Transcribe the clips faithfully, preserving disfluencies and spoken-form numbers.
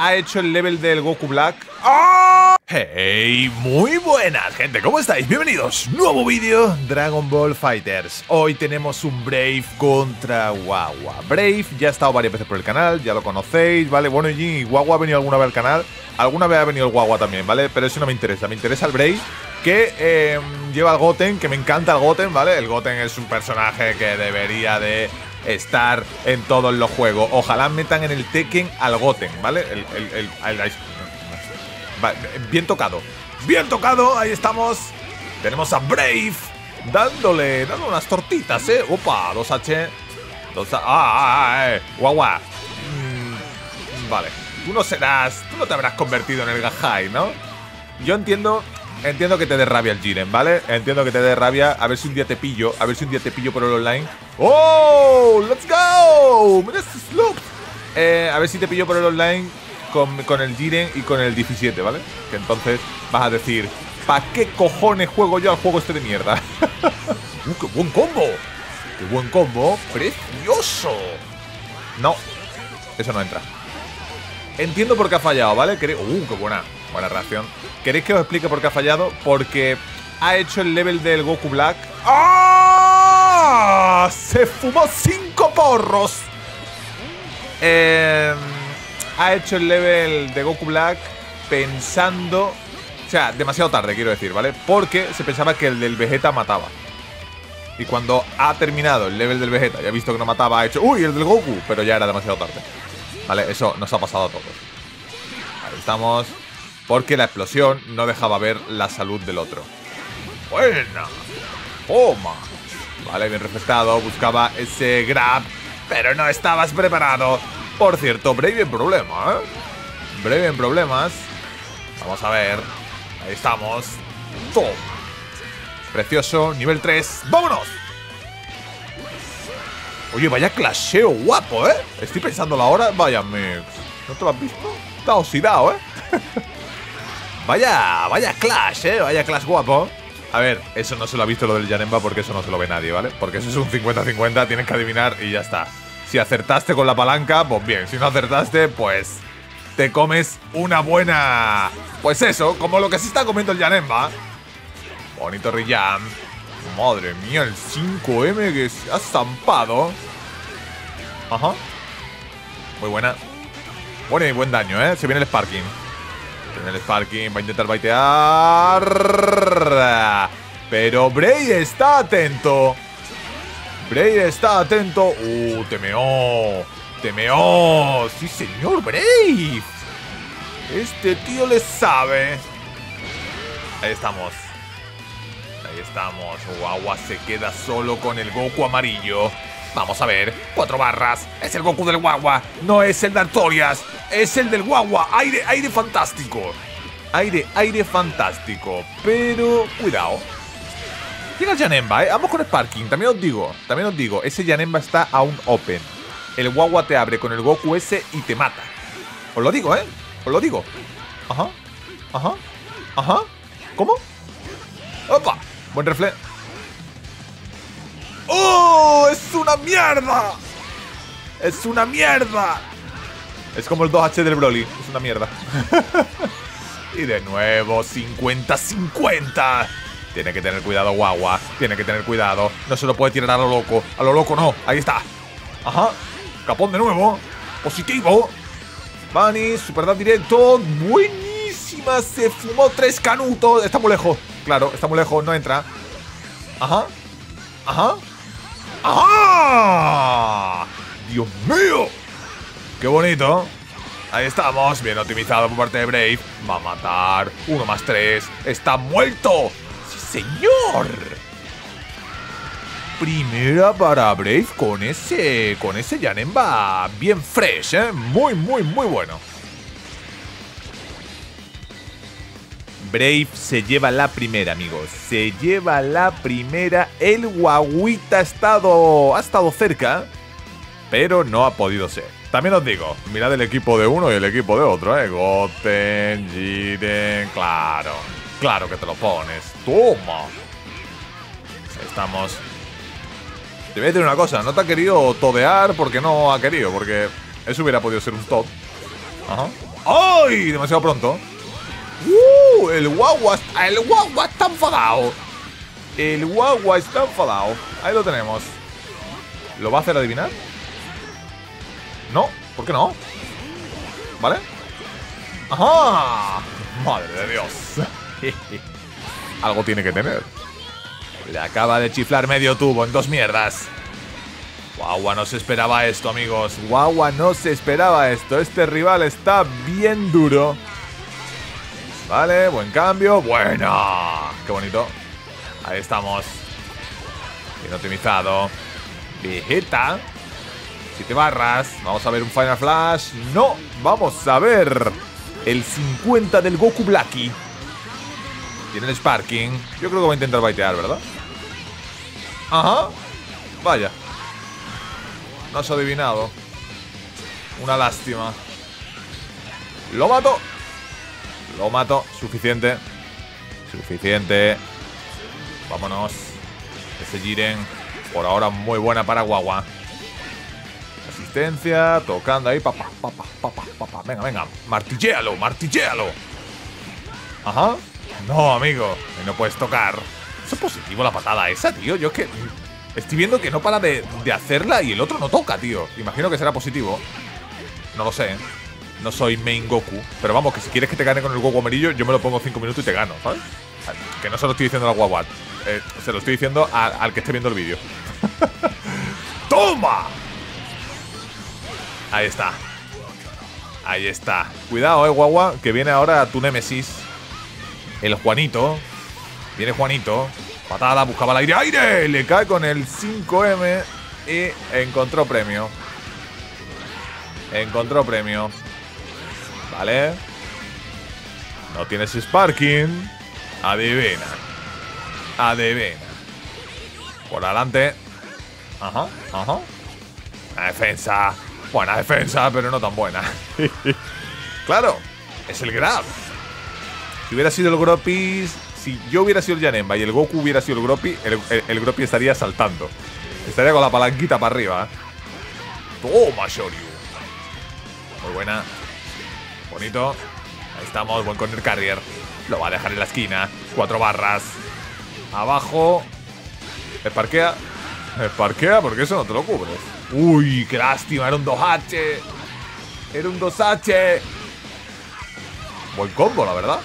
ha hecho el level del Goku Black. ¡Oh! Hey, muy buenas, gente, ¿cómo estáis? Bienvenidos, nuevo vídeo, Dragon Ball Fighters. Hoy tenemos un Brave contra Wawa. Brave ya ha estado varias veces por el canal, ya lo conocéis, ¿vale? Bueno, y Wawa ha venido alguna vez al canal. Alguna vez ha venido el Wawa también, ¿vale? Pero eso no me interesa, me interesa el Brave, que eh, lleva el Goten, que me encanta el Goten, ¿vale? El Goten es un personaje que debería de estar en todos los juegos. Ojalá metan en el Tekken al Goten, ¿vale? El, el, el, el, el bien tocado, bien tocado, ahí estamos. Tenemos a Brave dándole, dándole unas tortitas, ¿eh? Opa, dos H, dos A, ah, ah, ah, eh. Guagua. Mm, vale, tú no serás, tú no te habrás convertido en el Gahai, ¿no? Yo entiendo, entiendo que te dé rabia el Jiren, ¿vale? Entiendo que te dé rabia, a ver si un día te pillo, a ver si un día te pillo por el online. ¡Oh! ¡Let's go! ¡Mira estos looks! Eh, a ver si te pillo por el online Con, con el Jiren y con el diecisiete, ¿vale? Que entonces vas a decir, ¿para qué cojones juego yo al juego este de mierda? ¡Uh, qué buen combo! ¡Qué buen combo! ¡Precioso! No, eso no entra. Entiendo por qué ha fallado, ¿vale? ¡Uh, qué buena! Buena reacción. ¿Queréis que os explique por qué ha fallado? Porque ha hecho el level del Goku Black. ¡Ah! ¡Se fumó cinco porros! Eh... Ha hecho el level de Goku Black pensando... O sea, demasiado tarde, quiero decir, ¿vale? Porque se pensaba que el del Vegeta mataba. Y cuando ha terminado el level del Vegeta y ha visto que no mataba, ha hecho... ¡Uy, el del Goku! Pero ya era demasiado tarde. ¿Vale? Eso nos ha pasado a todos. Ahí estamos. Porque la explosión no dejaba ver la salud del otro. ¡Buena! ¡Toma! Vale, bien refrescado. Buscaba ese grab, pero no estabas preparado. Por cierto, Brave en problema, ¿eh? Brave en problemas. Vamos a ver. Ahí estamos. Toma. Precioso. Nivel tres. ¡Vámonos! Oye, vaya clasheo guapo, ¿eh? Estoy pensándolo ahora. Vaya mix. ¿No te lo has visto? Está oxidado, ¿eh? Vaya, vaya clash, ¿eh? Vaya clash guapo. A ver, eso no se lo ha visto lo del Janemba porque eso no se lo ve nadie, ¿vale? Porque eso es un cincuenta cincuenta. Tienes que adivinar y ya está. Si acertaste con la palanca, pues bien. Si no acertaste, pues te comes una buena... Pues eso, como lo que se está comiendo el Janemba. Bonito Riyam. Madre mía, el cinco M que se ha zampado. Ajá. Muy buena. Bueno y buen daño, ¿eh? Se viene el Sparking. Se viene el Sparking, va a intentar baitear. Pero Bray está atento. Brave está atento. Uh, temeó. Temeó. Sí, señor, Brave. Este tío le sabe. Ahí estamos. Ahí estamos. Wawa se queda solo con el Goku amarillo. Vamos a ver. Cuatro barras. Es el Goku del Wawa. No es el de Artorias. Es el del Wawa. Aire, aire fantástico. Aire, aire fantástico. Pero, cuidado. Llega el Janemba, ¿eh? Vamos con Sparking. También os digo, también os digo, ese Janemba está aún open. El Wawa te abre con el Goku ese y te mata. Os lo digo, ¿eh? Os lo digo. Ajá, ajá, ajá. ¿Cómo? ¡Opa! Buen refle. ¡Oh! ¡Es una mierda! ¡Es una mierda! Es como el dos H del Broly. Es una mierda. Y de nuevo, cincuenta cincuenta. Tiene que tener cuidado Wawa. Tiene que tener cuidado. No se lo puede tirar a lo loco. A lo loco no. Ahí está. Ajá. Capón de nuevo. Positivo. Bunny. Super Dad directo. Buenísima. Se fumó tres canutos. Está muy lejos. Claro, está muy lejos. No entra. Ajá. Ajá. ¡Ajá! ¡Dios mío! ¡Qué bonito! Ahí estamos. Bien optimizado por parte de Brave. Va a matar. Uno más tres. ¡Está muerto! ¡Señor! Primera para Brave con ese con ese Janemba bien fresh, ¿eh? Muy, muy, muy bueno. Brave se lleva la primera, amigos. Se lleva la primera. El Guaguita ha estado, ha estado cerca, pero no ha podido ser. También os digo, mirad el equipo de uno y el equipo de otro, ¿eh? Goten, Jiren, claro. Claro que te lo pones. ¡Toma! Estamos. Te voy a decir una cosa. No te ha querido todear porque no ha querido. Porque eso hubiera podido ser un top. Ajá. ¡Ay! Demasiado pronto. ¡Uh! El guagua, el guagua está enfadado. El guagua está enfadado. Ahí lo tenemos. ¿Lo va a hacer adivinar? No, ¿por qué no? ¿Vale? ¡Ajá! ¡Madre de Dios! Algo tiene que tener. Le acaba de chiflar medio tubo en dos mierdas. Guagua no se esperaba esto, amigos. Guagua no se esperaba esto. Este rival está bien duro. Vale, buen cambio. ¡Buena! ¡Qué bonito! Ahí estamos. Bien optimizado. Vegeta. Siete barras. Vamos a ver un Final Flash. No, vamos a ver el cincuenta del Goku Blacky. Tiene el Sparking. Yo creo que va a intentar baitear, ¿verdad? Ajá. Vaya. No has adivinado. Una lástima. Lo mato. Lo mato. Suficiente. Suficiente. Vámonos. Ese Jiren. Por ahora muy buena para Guagua. Asistencia. Tocando ahí. Papá, papá, papá, papá. Venga, venga. Martilléalo, martilléalo. Ajá. No, amigo. Y no puedes tocar. Eso es positivo la patada esa, tío. Yo es que estoy viendo que no para de, de hacerla y el otro no toca, tío. Imagino que será positivo. No lo sé. No soy main Goku. Pero vamos, que si quieres que te gane con el Goku amarillo, yo me lo pongo cinco minutos y te gano, ¿sabes? Que no se lo estoy diciendo al Guaguat. Eh, se lo estoy diciendo a, al que esté viendo el vídeo. ¡Toma! Ahí está. Ahí está. Cuidado, eh, Guagua, que viene ahora tu némesis. El Juanito. Viene Juanito. Patada, buscaba el aire. ¡Aire! Le cae con el cinco eme y encontró premio. Encontró premio. Vale. No tienes Sparking. Adivina. Adivina. Por adelante. Ajá, ajá. Buena defensa. Buena defensa, pero no tan buena. Claro, es el grab. Si hubiera sido el Groppy, si yo hubiera sido el Janemba y el Goku hubiera sido el Groppy, el, el, el Groppy estaría saltando. Estaría con la palanquita para arriba. Toma, Shoryu. Muy buena. Bonito. Ahí estamos, buen corner carrier. Lo va a dejar en la esquina. Cuatro barras. Abajo. Esparquea. Esparquea porque eso no te lo cubres. Uy, qué lástima. Era un dos hache. Era un dos hache. Buen combo, la verdad.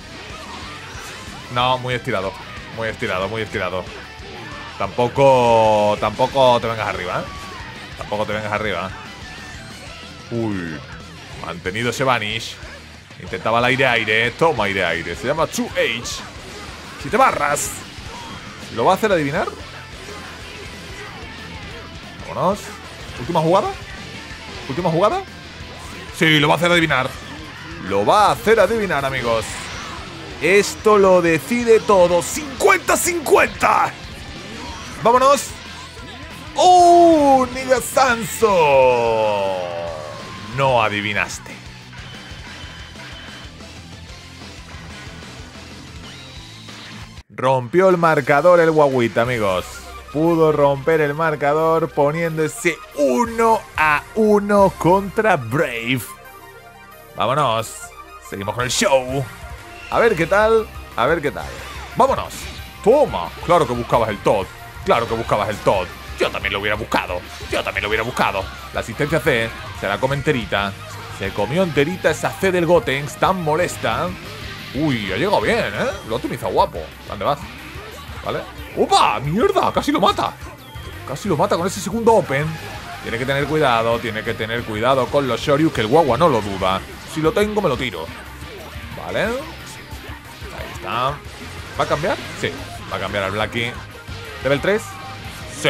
No, muy estirado. Muy estirado, muy estirado. Tampoco. Tampoco te vengas arriba, ¿eh? Tampoco te vengas arriba. Uy. Mantenido ese vanish. Intentaba el aire-aire. Toma aire-aire. Se llama two H. Siete barras. ¿Lo va a hacer adivinar? Vámonos. ¿Última jugada? ¿Última jugada? Sí, lo va a hacer adivinar. Lo va a hacer adivinar, amigos. Esto lo decide todo. cincuenta cincuenta. Vámonos. ¡Oh! Niga Sanso. No adivinaste. Rompió el marcador el Guaguita, amigos. Pudo romper el marcador poniéndose uno a uno contra Brave. Vámonos. Seguimos con el show. A ver qué tal. A ver qué tal. Vámonos. Toma. Claro que buscabas el Todd. Claro que buscabas el Todd. Yo también lo hubiera buscado. Yo también lo hubiera buscado. La asistencia C se la come enterita. Se comió enterita esa C del Gotenks tan molesta. Uy, ha llegado bien, ¿eh? Lo ha optimizado guapo. ¿Dónde vas? ¿Vale? ¡Opa! ¡Mierda! Casi lo mata. Casi lo mata con ese segundo Open. Tiene que tener cuidado. Tiene que tener cuidado con los Shoryu, que el Guagua no lo duda. Si lo tengo, me lo tiro. Vale. Ahí está. ¿Va a cambiar? Sí. Va a cambiar al Blacky. ¿Level tres? Sí.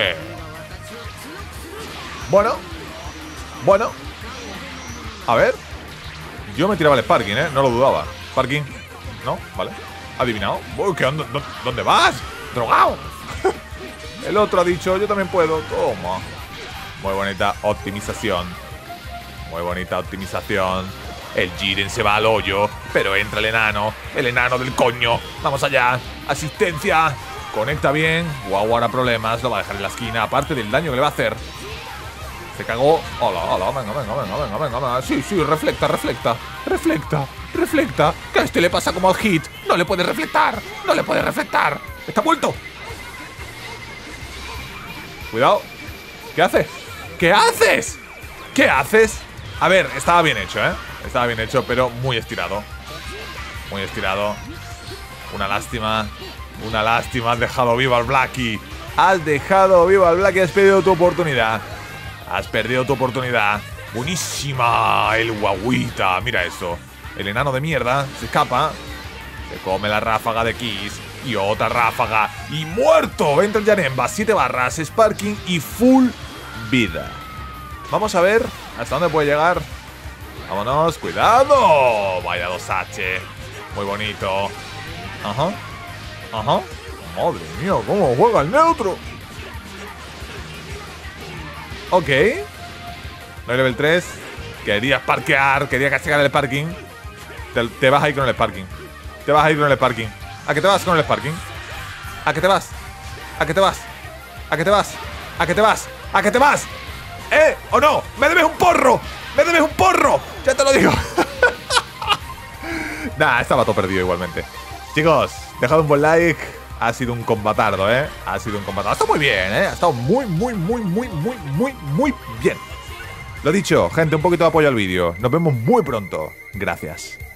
Bueno. Bueno. A ver. Yo me tiraba el Sparking, ¿eh? No lo dudaba. Sparking. ¿No? Vale. Adivinado. Uy, ¿qué onda? ¿Dónde vas? ¡Drogado! El otro ha dicho, yo también puedo. Toma. Muy bonita optimización. Muy bonita optimización. El Jiren se va al hoyo, pero entra el enano. El enano del coño. Vamos allá. Asistencia. Conecta bien. Guau, ahora problemas. Lo va a dejar en la esquina. Aparte del daño que le va a hacer. Se cagó. Hola, hola, venga, venga, venga, venga, venga, venga. Sí, sí, reflecta, reflecta. Reflecta, reflecta. Que a este le pasa como al Hit. No le puede reflectar. No le puede reflectar. Está muerto. Cuidado. ¿Qué haces? ¿Qué haces? ¿Qué haces? A ver, estaba bien hecho, ¿eh? Estaba bien hecho, pero muy estirado. Muy estirado. Una lástima. Una lástima. Has dejado vivo al Blackie. Has dejado vivo al Blackie. Has perdido tu oportunidad. Has perdido tu oportunidad. Buenísima. El guaguita. Mira esto. El enano de mierda se escapa. Se come la ráfaga de Kiss. Y otra ráfaga. Y muerto. Entra el Janemba. Siete barras. Sparking y full vida. Vamos a ver hasta dónde puede llegar. Vámonos. Cuidado. Vaya dos H. Muy bonito. Ajá. Ajá. Madre mía, cómo juega el neutro. Ok. No hay level tres. Querías parquear. Quería castigar el parking. Te, te vas a ir con el parking. Te vas a ir con el parking. ¿A qué te vas con el parking? ¿A qué te vas? ¿A qué te vas? ¿A qué te vas? ¿A qué te vas? ¿A qué te vas? ¿Eh? ¿O no? ¡Me debes un porro! ¡Me debes un porro! Ya te lo digo. Nah, estaba todo perdido igualmente. Chicos, dejad un buen like. Ha sido un combatardo, ¿eh? Ha sido un combatardo. Ha estado muy bien, ¿eh? Ha estado muy, muy, muy, muy, muy, muy, muy bien. Lo dicho, gente, un poquito de apoyo al vídeo. Nos vemos muy pronto. Gracias.